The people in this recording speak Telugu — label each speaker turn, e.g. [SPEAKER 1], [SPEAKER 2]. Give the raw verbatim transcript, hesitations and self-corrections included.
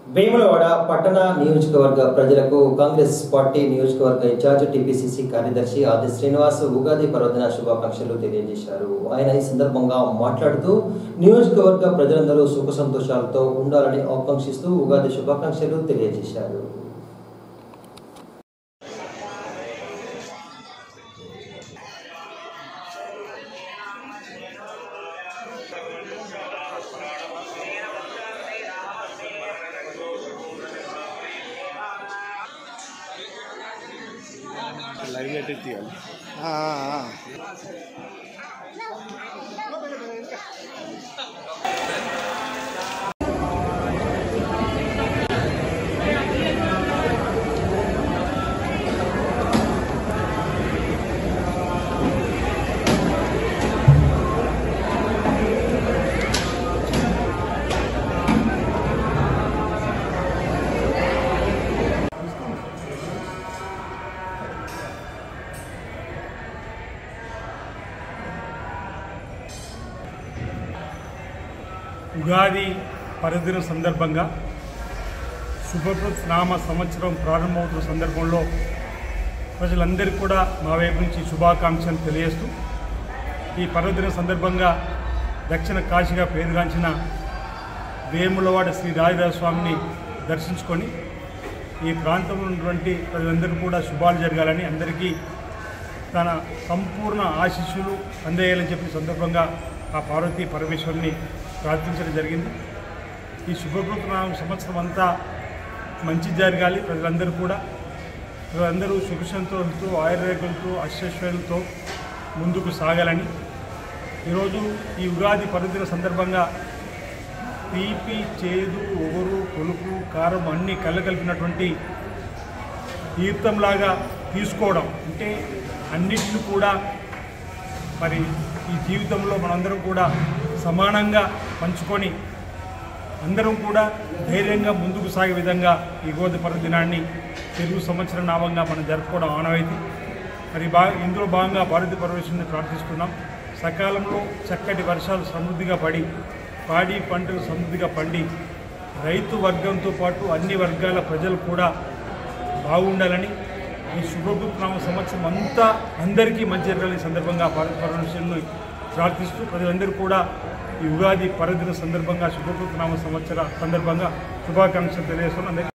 [SPEAKER 1] వేములవాడ పట్టణ నియోజకవర్గ ప్రజలకు కాంగ్రెస్ పార్టీ నియోజకవర్గ ఇన్ఛార్జ్ టీపీసీసీ కార్యదర్శి ఆది శ్రీనివాస్ ఉగాది పర్వదిన శుభాకాంక్షలు తెలియజేశారు. ఆయన ఈ సందర్భంగా మాట్లాడుతూ నియోజకవర్గ ప్రజలందరూ సుఖ సంతోషాలతో ఉండాలని ఆకాంక్షిస్తూ ఉగాది శుభాకాంక్షలు తెలియజేశారు.
[SPEAKER 2] लाइव में टिक दिया हाँ हाँ
[SPEAKER 3] ఉగాది పర్వదిన సందర్భంగా శుభకృత్ నామ సంవత్సరం ప్రారంభమవుతున్న సందర్భంలో ప్రజలందరికీ కూడా మా వైపు నుంచి శుభాకాంక్షలు తెలియజేస్తూ ఈ పర్వదిన సందర్భంగా దక్షిణ కాశీగా పేరుగాంచిన వేములవాడ శ్రీ రాజరాజ స్వామిని దర్శించుకొని ఈ ప్రాంతంలో ఉన్నటువంటి ప్రజలందరికీ కూడా శుభాలు జరగాలని అందరికీ తన సంపూర్ణ ఆశీస్సులు అందేయాలని చెప్పిన సందర్భంగా ఆ పార్వతీ పరమేశ్వరుని ప్రార్థించడం జరిగింది. ఈ శుభకృత సంవత్సరం అంతా మంచి జరగాలి, ప్రజలందరూ కూడా ప్రజలందరూ సుఖ సంతోషంతో ఆయుర్వేదంతో అశ్వశ్వలతో ముందుకు సాగాలని ఈరోజు ఈ ఉగాది పర్వదిన సందర్భంగా తీపి చేదు ఒగరు పులుపు కారం అన్నీ కలగలిపినటువంటి తీర్థంలాగా తీసుకోవడం అంటే అన్నిటిని కూడా మరి ఈ జీవితంలో మనందరం కూడా సమానంగా పంచుకొని అందరం కూడా ధైర్యంగా ముందుకు సాగే విధంగా ఈ ఉగాది పర్వదినాన్ని తెలుగు సంవత్సరం నామంగా మనం జరుపుకోవడం ఆనవాయితీ. మరి బా ఇందులో భాగంగా భారతీ పరమేశ్వరుని ప్రార్థిస్తున్నాం. సకాలంలో చక్కటి వర్షాలు సమృద్ధిగా పడి పాడి పంటలు సమృద్ధిగా పండి రైతు వర్గంతో పాటు అన్ని వర్గాల ప్రజలు కూడా బాగుండాలని ఈ శుభకృతనామ సంవత్సరం అంతా అందరికీ మంచి జరగాలని సందర్భంగా భారత పరమేశ్వరుని ప్రార్థిస్తూ ప్రజలందరూ కూడా ఈ ఉగాది పర్వదిన సందర్భంగా శుభకృతనామ సంవత్సర సందర్భంగా శుభాకాంక్షలు తెలియజేస్తున్నాం.